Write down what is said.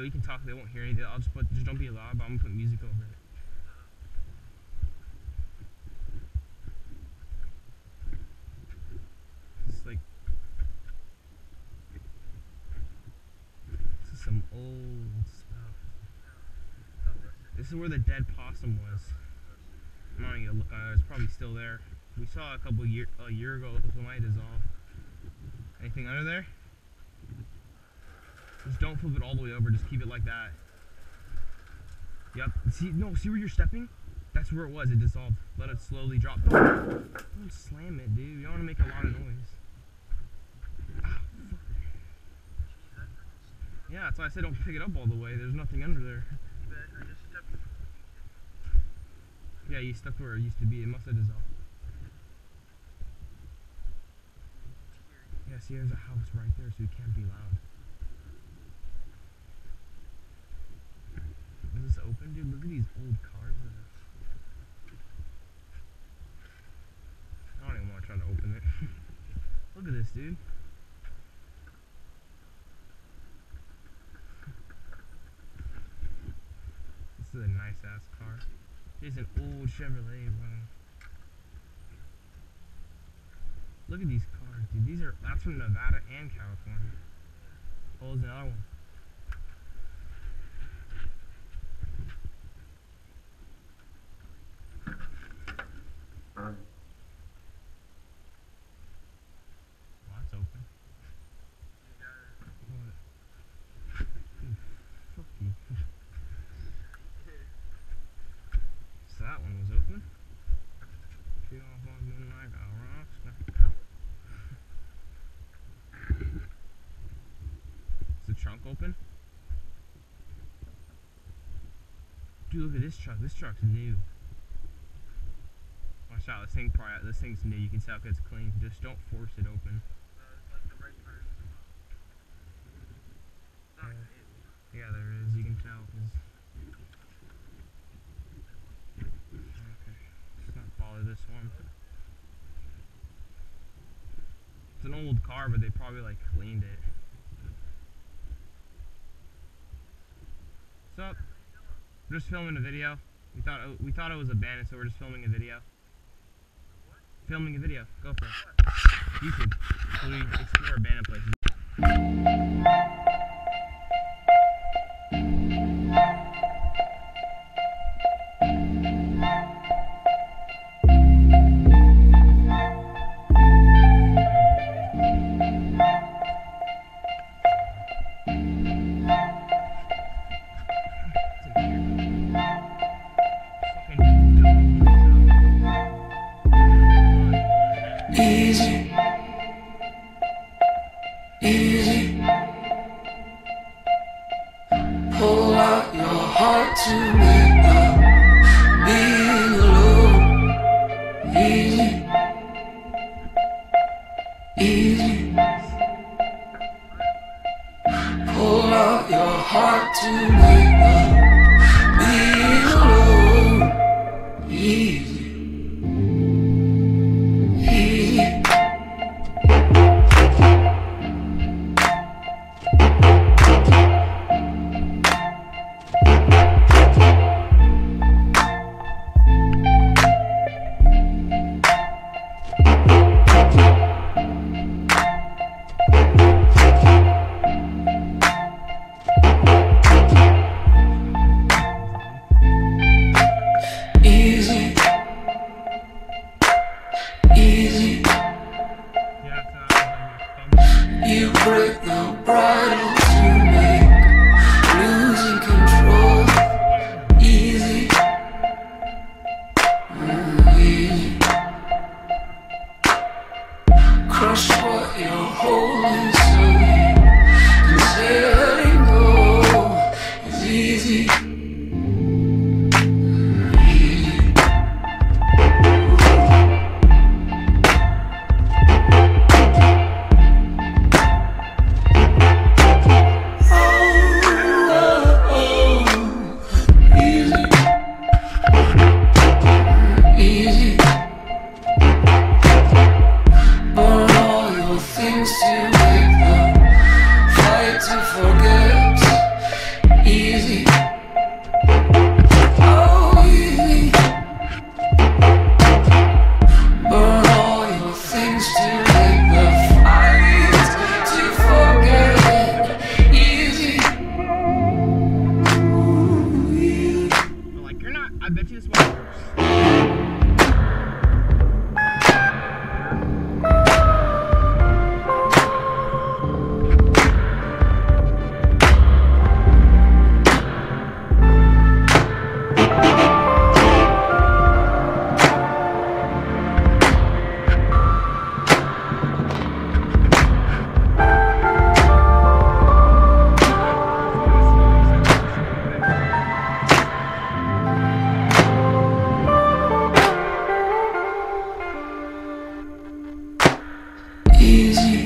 you can talk, they won't hear anything. I'll just don't be loud, but I'm gonna put music over it. It's like, this is some old stuff. This is where the dead possum was. I'm not even gonna look on it, it's probably still there. We saw it a year ago, it might dissolve. Anything under there? Just don't flip it all the way over, just keep it like that. Yep, see where you're stepping? That's where it was, it dissolved. Let it slowly drop. Don't slam it, dude, you don't want to make a lot of noise. Ah, fuck. Yeah, that's why I said don't pick it up all the way, there's nothing under there. Yeah, you stepped where it used to be, it must have dissolved. Yeah, see, there's a house right there, so it can't be loud. Is this open, dude? Look at these old cars. I don't even want to try to open it. Look at this, dude. This is a nice ass car. It's an old Chevrolet, bro. Look at these cars, dude. That's from Nevada and California. Oh, there's another one. Well, that's open. What? Dude, fuck you. So that one was open. Shoot off on midnight, got rocks. Is the trunk open? Dude, look at this truck. This truck's new. Watch out, this thing's new. You can tell it's clean. Just don't force it open. Yeah, there is. You can tell. Okay, let's not follow this one. It's an old car, but they probably like cleaned it. What's up? We're just filming a video. We thought it was abandoned, so we're just filming a video. Filming a video. Go for it. YouTube. So we explore abandoned places. Easy, easy. Pull out your heart to make up being alone. Easy, easy. Pull out your heart to make up being alone. Easy. You break the bridle to make losing control easy. Easy. Crush what you're holding so you can say letting go is easy. easy. Oh, easy. Burn all your things to make the fight to forget it. Easy. Ooh, easy. But like, you're not. I bet you this one works. Easy.